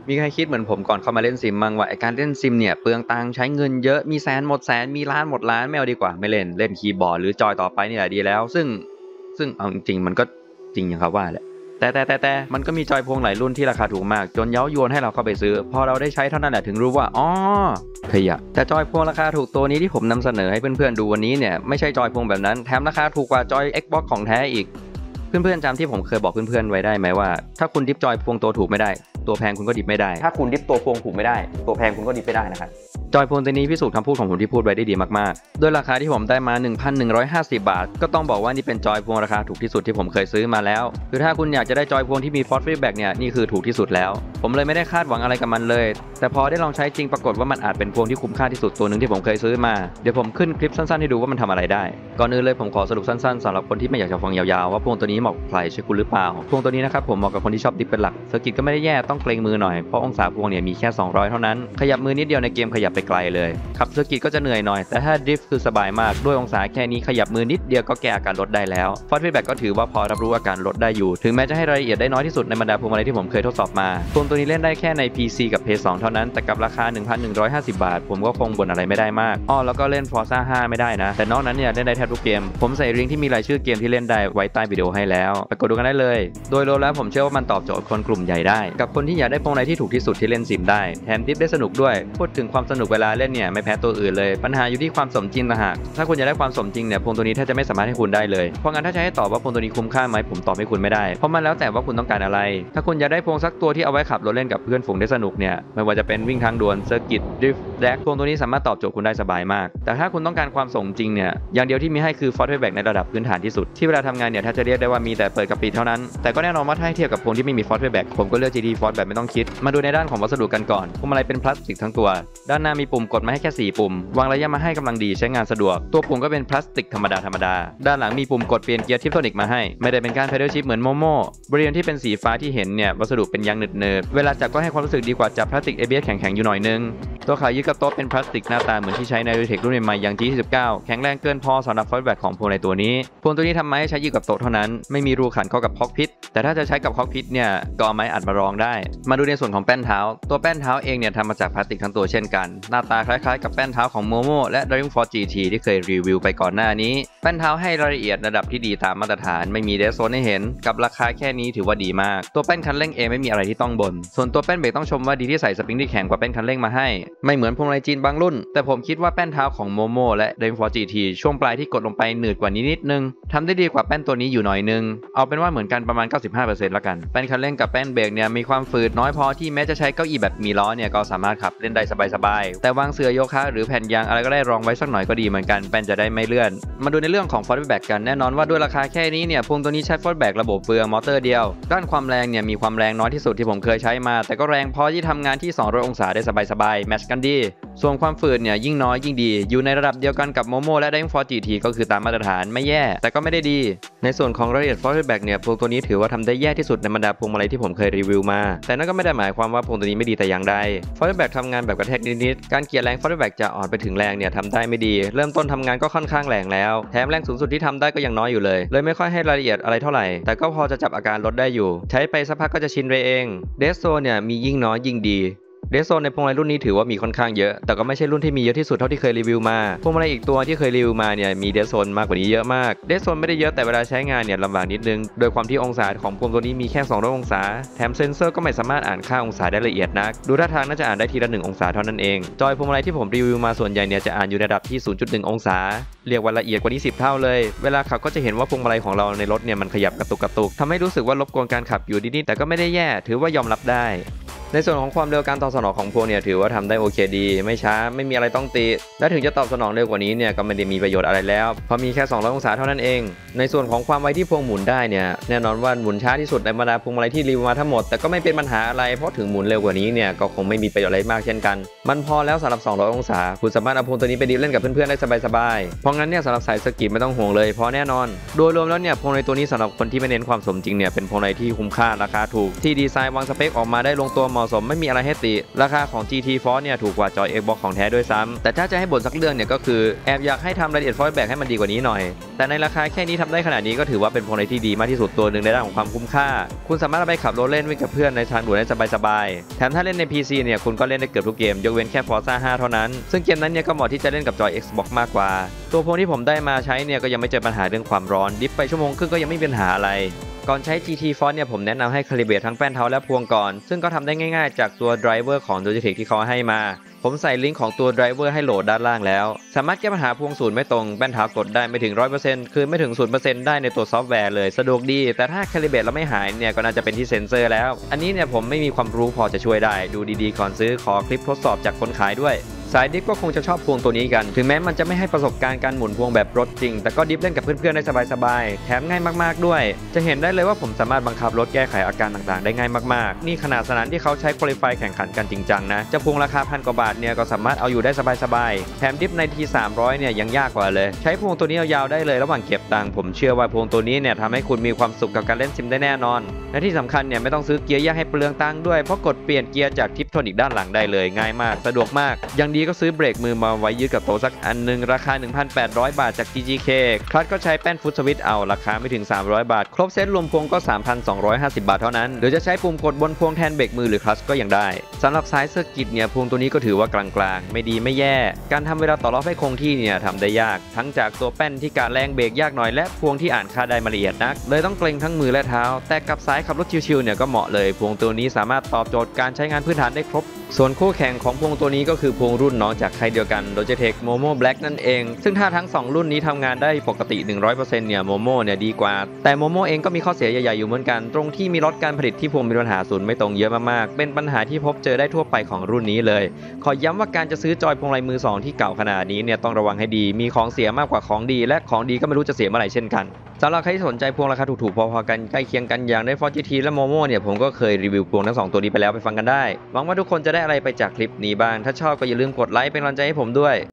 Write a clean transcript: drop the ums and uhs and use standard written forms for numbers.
มีใครคิดเหมือนผมก่อนเข้ามาเล่นซิมมั้งว่าไอการเล่นซิมเนี่ยเปลืองตังค์ใช้เงินเยอะมีแสนหมดแสนมีล้านหมดล้านไม่เอาดีกว่าไม่เล่นคีย์บอร์ดหรือจอยต่อไปนี่แหละดีแล้วซึ่งเอาจริงๆมันก็จริงอย่างเขาว่าแหละแต่มันก็มีจอยพวงหลายรุ่นที่ราคาถูกมากจนเย้ายวนให้เราเข้าไปซื้อพอเราได้ใช้เท่านั้นแหละถึงรู้ว่าอ๋อขยะแต่จอยพวงราคาถูกตัวนี้ที่ผมนำเสนอให้เพื่อนๆดูวันนี้เนี่ยไม่ใช่จอยพวงแบบนั้นแถมราคาถูกกว่าจอย Xbox ของแท้อีกเพื่อนๆจำที่ผมเคยบอกเพื่อนๆไว้ได้ไหมว่าถ้าคุณดิฟจอยพวงตัวถูกไม่ได้ตัวแพงคุณก็ดิฟไม่ได้ถ้าคุณดิฟตัวพวงถูกไม่ได้ตัวแพงคุณก็ดิฟไม่ได้นะครับจอยพวงตัวนี้พิสูจน์คำพูดของผมที่พูดไว้ได้ดีมากๆด้วยราคาที่ผมได้มา 1,150 บาทก็ต้องบอกว่านี่เป็นจอยพวงราคาถูกที่สุดที่ผมเคยซื้อมาแล้วคือถ้าคุณอยากจะได้จอยพวงที่มี Force Feedback เนี่ยนี่คือถูกที่สุดแล้วผมเลยไม่ได้คาดหวังอะไรกับมันเลยแต่พอได้ลองใช้จริงปรากฏว่ามันอาจเป็นพวงที่คุ้มค่าที่สุดตัวหนึ่งที่ผมเคยซื้อมาเดี๋ยวผมขึ้นคลิปสั้นๆให้ดูว่ามันทำอะไรได้ก่อนอื่นเลยผมขอสรุปสั้นๆสำหรับคนที่ไม่อยากจะฟังยาวๆว่าพวงตัวนี้เหมาะกับใครใช่คุณหรือเปล่าพวงตัวนี้นะครับผมเหมาะกับคนที่ชอบดิฟเป็นหลักเซอร์กิตก็ไม่ได้แย่ต้องเกรงมือหน่อยเพราะองศาพวงเนี่ยมีแค่200เท่านั้นขยับมือนิดเดียวในเกมขยับไปไกลเลยขับเซอร์กิตก็จะเหนื่อยหน่อยแต่ถ้าดริฟต์คือสบายมากด้วยองศาแค่นี้ขยับมือนิดเดียวก็แก้อาการลดได้แล้วฟอสฟีดแบ็กก็ถือว่าพอรับรู้อาการลดได้อยู่ถึงแม้จะให้รายละเอียดได้น้อยที่สุดในบรรดาพวงมาลัยที่ผมเคยทดสอบมาพวงตัวนี้เล่นได้แค่ใน PC กับ PS2 เท่านั้นแต่กับราคา 1,150 บาทผมก็คงบ่นอะไรไม่ได้มากแล้วก็เล่น Forza 5 ไม่ได้นะแต่นอกนั้นเนี่ยเล่นได้แทบทุกเกมผมใส่ลิงก์ที่มีรายชื่อเกมที่เล่นได้ไว้ใต้วิดีโอให้แล้วไปกดดูกันได้เลยโดยรวมแล้วผมเชื่อว่ามันตอบโจทย์คนกลุ่มใหญ่ได้กับคนที่อยากได้พวงมาลัยที่ถูกที่สุดที่เล่นซิมได้แถมดิฟได้สนุกด้วยพูดถึงความสนุกเวลาเล่นเนี่ยไม่แพ้ตัวอื่นเลยปัญหาอยู่ที่ความสมจริงต่างหากถ้าคุณอยากได้ความสมจริงเนี่ยพวงตัวนี้แทบจะไม่สามารถให้คุณได้เลยเพราะงั้นถ้าจะให้ตอบว่าพวงตัวนี้คุ้มค่าไหมผมตอบให้คุณไม่ได้เพราะมันแล้วแต่ว่าคุณต้องการอะไรถ้าคุณอยากได้พวงสักตัวที่เอาไว้ขับรถเล่นกับเพื่อนฝูงได้สนุกเนี่ยไม่ว่าจะเป็นวิ่งทางด่วนเซอร์กิตดริฟต์แดกพวงตัวนี้สามารถตอบโจทย์คุณได้สบายมากแต่ถ้าคุณต้องการความสมจริงเนี่ยอย่างเดียวที่มีให้คือ Force Feedback ในระดับพื้นฐานที่สุดที่เวลาทำงานเนี่ยถ้าจะเรียกได้ว่ามีแต่เปิดกับปิดเท่านั้นแต่ก็แน่นอนว่าถ้าเทียบกับพวงที่ไม่มี Force Feedback ผมก็เลือก GT Force แบบไม่ต้องคิดมาดูในด้านของวัสดุกันก่อนพวงมาลัยเป็นพลาสติกทั้งตัวด้านหน้ามีปุ่มกดมาให้แค่4ปุ่มวางระยะมาให้กำลังดีใช้งานสะดวกตัวปุ่มก็เป็นพลาสติกธรรมดาด้านหลังมีปุ่มกดเปลี่ยนเกียร์ทิปโทนิกมาให้ไม่ได้เป็นการ Pedal Shift เหมือนโมโม่บริเวณที่เป็นสีฟ้าที่เห็นเนี่ยวัสดุเป็นยางเนิบๆเวลาจับก็ให้ความรู้สึกดีกว่าจับพลาสติก ABS แข็งๆอยู่หน่อยนึงตัวขายึดกับโต๊ะเป็นพลาสติกหน้าตาเหมือนที่ใช้ใน Logitech รุ่นใหม่ๆอย่าง G29 แข็งแรงเกินพอสำหรับ Force Feedback ของพวงในตัวนี้พวงตัวนี้ทำมาให้ใช้ยึดกับโต๊ะเท่านั้นไม่มีรูขันเข้ากับคอกพิทแต่ถ้าจะใช้กับคอกพิทเนี่ยก็เอาไม้อัดมารองได้มาดูในส่วนของแป้นเท้าตัวแป้นเท้าเองเนี่ยทำมาจากพลาสติกทั้งตัวเช่นกันหน้าตาคล้ายๆกับแป้นเท้าของ Momo และ Driving Force GT ที่เคยรีวิวไปก่อนหน้านี้แป้นเท้าให้รายละเอียดระดับที่ดีตามมาตรฐานไม่มีเดสโซนให้เห็นกับราคาแค่นี้ถือว่าดีมากตัวแป้นคันเร่งเองไม่มีอะไรที่ต้องบ่นส่วนตัวแป้นเบรกต้องชมว่าดีที่ใส่สปริงที่แข็งกว่าแป้นคันเร่งมาให้ไม่เหมือนพวงมาลัยจีนบางรุ่นแต่ผมคิดว่าแป้นเท้าของ Momo และ Driving Force GT ช่วงปลายที่กดลงไปหนืดกว่านี้นิดนึงทำได้ดีกว่าแป้นตัวนี้อยู่หน่อยนึงเอาเป็นว่าเหมือนกันประมาณ 95% ละกันแป้นคันเร่งกับแป้นเบรกเนี่ยมีความฝืดน้อยพอที่แม้จะใช้เก้าอี้แบบมีล้อเนี่ยก็สามารถขับเล่นได้สบายๆแต่วางเสื่อโยคะหรือแผ่นยางอะไรก็ได้รองไว้สักหน่อยก็ดีเหมือนกันแป้นจะได้ไม่เลื่อนมาดูในเรื่องของ Force Feedback กันแน่นอนว่าด้วยราคาแค่นี้เนี่ยพวงตัวนี้ใช้ Force Feedback ระบบเฟืองมอเตอร์เดียวด้านความแรงเนี่ยมีความแรงน้อยที่สุดที่ผมเคยใช้มาแต่ก็แรงพอที่ทำงานที่200องศาได้สบายๆแมทช์กันดีส่วนความฝืดเนี่ยยิ่งน้อยยิ่งดีอยู่ในระดับเดียวกันกับ Momo และ Driving Force GT ก็คือตามมาตรฐานไม่แย่แต่ก็ไม่ได้ดีในส่วนของรายละเอียด Force Feedback เนี่ยพวงตัวนี้ถือว่าทำได้แย่ที่สุดในบรรดาพวงมาลัยที่ผมเคยรีวิวมาแต่นั่นก็ไม่ได้หมายความว่าพวงตัวนี้ไม่ดีแต่อย่างใด Force Feedback ทำงานแบบกระแทกนิดๆการเกลี่ยแรง Force Feedback จะอ่อนไปถึงแรงเนี่ยทำได้ไม่ดีเริ่มต้นทำงานก็ค่อนข้างแรงแล้วแถมแรงสูงสุดที่ทำได้ก็ยังน้อยอยู่เลยไม่ค่อยให้รายละเอียดอะไรเท่าไหร่แต่ก็พอจะจับอาการลดได้อยู่ใช้ไปสักพักก็จะชินไปเองเดสโซเนี่ยมียิ่งน้อยยิ่งดีเดสโซในพวงมาลัยรุ่นนี้ถือว่ามีค่อนข้างเยอะแต่ก็ไม่ใช่รุ่นที่มีเยอะที่สุดเท่าที่เคยรีวิวมาพวงมาลัยอีกตัวที่เคยรีวิวมาเนี่ยมีเดสโซมากกว่านี้เยอะมากเดสโซไม่ได้เยอะแต่เวลาใช้งานเนี่ยลำบากนิดนึงโดยความที่องศาของพวงตัวนี้มีแค่200องศาแถมเซ็นเซอร์ก็ไม่สามารถอ่านค่าองศาได้ละเอียดนักดูท่าทางน่าจะอ่านได้ทีละ1องศาเท่านั้นเองจอยพวงมาลัยที่ผมรีวิวมาส่วนใหญ่เนี่ยจะอ่านอยู่ในระดับที่ 0.1 องศาเรียกว่าละเอียดกว่านี้10 เท่าเลยเวลาขับก็จะเห็นว่าพวงมาลัยของเราในรถเนี่ยมันขยับกระตุกทำให้รู้สึกว่ารบกวนการขับอยู่นิดๆแต่ก็ไม่ได้แย่ถือว่ายอมรับได้ในส่วนของความเร็วการตอบสนองของพวงเนี่ยถือว่าทำได้โอเคดีไม่ช้าไม่มีอะไรต้องติและถึงจะตอบสนองเร็วกว่านี้เนี่ยก็ไม่ได้มีประโยชน์อะไรแล้วเพราะมีแค่200องศาเท่านั้นเองในส่วนของความไวที่พวงหมุนได้เนี่ยแน่นอนว่าหมุนช้าที่สุดในบรรดาพวงมาลัยที่รีวิวมาทั้งหมดแต่ก็ไม่เป็นปัญหาอะไรเพราะถึงหมุนเร็วกว่านี้เนี่ยก็คงไม่มีประโยชน์อะไรมากเช่นกันมันพอแล้วสำหรับ200องศาคุณสามารถเอาพวงตัวนี้ไปดิฟเล่นกับเพื่อนๆได้สบายๆเพราะงั้นเนี่ยสำหรับสายสกีไม่ต้องห่วงเลยเพราะแน่นอนโดยรวมแล้วเนี่ยพวงในตัวนี้สำหรับคนที่ไม่เน้นความสมจริงเนี่ยเป็นพวงในที่คุ้มค่าราคาถูกที่ดีไซน์วางสเปคออกมาได้ลงตัวเหมาะมาะสมไม่มีอะไรให้ติราคาของ GT Force เนี่ยถูกกว่าจอย Xbox ของแท้ด้วยซ้ำแต่ถ้าจะให้บ่นสักเรื่องเนี่ยก็คือแอบอยากให้ทำรายละเอียด Voice Back ให้มันดีกว่านี้หน่อยแต่ในราคาแค่นี้ทำได้ขนาดนี้ก็ถือว่าเป็นพวงมาลัยที่ดีมากที่สุดตัวหนึ่งในด้านของความคุ้มค่าคุณสามารถเอาไปขับรถเล่นวิ่งกับเพื่อนในทางด่วนได้สบายๆแถมถ้าเล่นใน PC เนี่ยคุณก็เล่นได้เกือบทุกเกมยกเว้นแค่ Forza 5 เท่านั้นซึ่งเกมนั้นเนี่ยก็เหมาะที่จะเล่นกับจอย Xbox มากกว่าตัวพวงที่ผมได้มาใช้เนี่ยก็ยังไม่เจอปัญหาเรื่องความร้อนดิฟไปชั่วโมงครึ่งก็ยังไม่มีปัญหาอะไรก่อนใช้ GT Force เนี่ยผมแนะนำให้คาลิเบรตทั้งแป้นเท้าและพวงก่อนซึ่งก็ทำได้ง่ายๆจากตัวไดรเวอร์ของ Logitech ที่เขาให้มาผมใส่ลิงก์ของตัวไดรเวอร์ให้โหลดด้านล่างแล้วสามารถแก้ปัญหาพวงศูนย์ไม่ตรงแป้นเท้ากดได้ไม่ถึง 100% คือไม่ถึง 0% ได้ในตัวซอฟต์แวร์เลยสะดวกดีแต่ถ้าคาลิเบรตแล้วไม่หายเนี่ยก็น่าจะเป็นที่เซ็นเซอร์แล้วอันนี้เนี่ยผมไม่มีความรู้พอจะช่วยได้ดูดีๆก่อนซื้อขอคลิปทดสอบจากคนขายด้วยสายดิฟก็คงจะชอบพวงตัวนี้กันถึงแม้มันจะไม่ให้ประสบการณ์การหมุนพวงแบบรถจริงแต่ก็ดิฟเล่นกับเพื่อนๆได้สบายๆแถมง่ายมากๆด้วยจะเห็นได้เลยว่าผมสามารถบังคับรถแก้ไขอาการต่างๆได้ง่ายมากๆนี่ขนาดสนามที่เขาใช้ควอลิฟายแข่งขันกันจริงจังนะจะพวงราคา1,000 กว่าบาทเนี่ยก็สามารถเอาอยู่ได้สบายๆแถมดิฟในที300เนี่ยยังยากกว่าเลยใช้พวงตัวนี้ยาวๆได้เลยระหว่างเก็บตังค์ผมเชื่อว่าพวงตัวนี้เนี่ยทำให้คุณมีความสุขกับการเล่นซิมได้แน่นอนและที่สำคัญเนี่ยไม่ต้องซื้อเกียร์แยกให้เปลืองตังค์ด้วยเพราะกดเปลี่ยนเกียร์จากทิปโทนิกด้านหลังได้เลยง่ายมากสะดวกมากอย่างดีก็ซื้อเบรกมือมาไว้ยึดกับโต๊ะสักอันนึงราคา 1,800 บาทจาก TGK คลัตช์ก็ใช้แป้นฟุตสวิตช์เอาราคาไม่ถึง300บาทครบเซตรวมพวงก็ 3,250 บาทเท่านั้นหรือจะใช้ปุ่มกดบนพวงแทนเบรกมือหรือคลัตช์ก็ยังได้สำหรับสายเซอร์กิตเนี่ยพวงตัวนี้ก็ถือว่ากลางๆไม่ดีไม่แย่การทำเวลาต่อรอบให้คงที่เนี่ยทำได้ยากทั้งจากตัวแป้นที่การแรงเบรกยากหน่อยและพวงที่อ่านค่าได้มาละเอียดนักเลยต้องเกรงทั้งมือและเท้าแต่กับสายขับรถชิวๆเนี่ยก็เหมาะเลยพวงตัวนี้สามารถตอบโจทย์การใช้งานพื้นฐานได้ครบส่วนคู่แข่งของพวงตัวนี้ก็คือพวงรุ่นน้องจากค่ายเดียวกัน Logitech Momo Black นั่นเองซึ่งถ้าทั้ง2รุ่นนี้ทำงานได้ปกติ 100% เนี่ย Momo เนี่ยดีกว่าแต่ Momo เองก็มีข้อเสียใหญ่ๆอยู่เหมือนกันตรงที่มีล็อตการผลิตที่พวงมีปัญหาศูนย์ไม่ตรงเยอะมากๆเป็นปัญหาที่พบเจอได้ทั่วไปของรุ่นนี้เลยขอย้ำว่าการจะซื้อจอยพวงมาลัยมือ2ที่เก่าขนาดนี้เนี่ยต้องระวังให้ดีมีของเสียมากกว่าของดีและของดีก็ไม่รู้จะเสียเมื่อไหร่เช่นกันสำหรับใครที่สนใจพวงราคาถูกๆพอๆกันใกล้เคียงกันอย่างได้ Force GT และ Momo เนี่ยผมก็เคยรีวิวพวงทั้ง2ตัวนี้ไปแล้วไปฟังกันได้หวังว่าทุกคนจะได้อะไรไปจากคลิปนี้บ้างถ้าชอบก็อย่าลืมกดไลค์เป็นกำลังใจให้ผมด้วย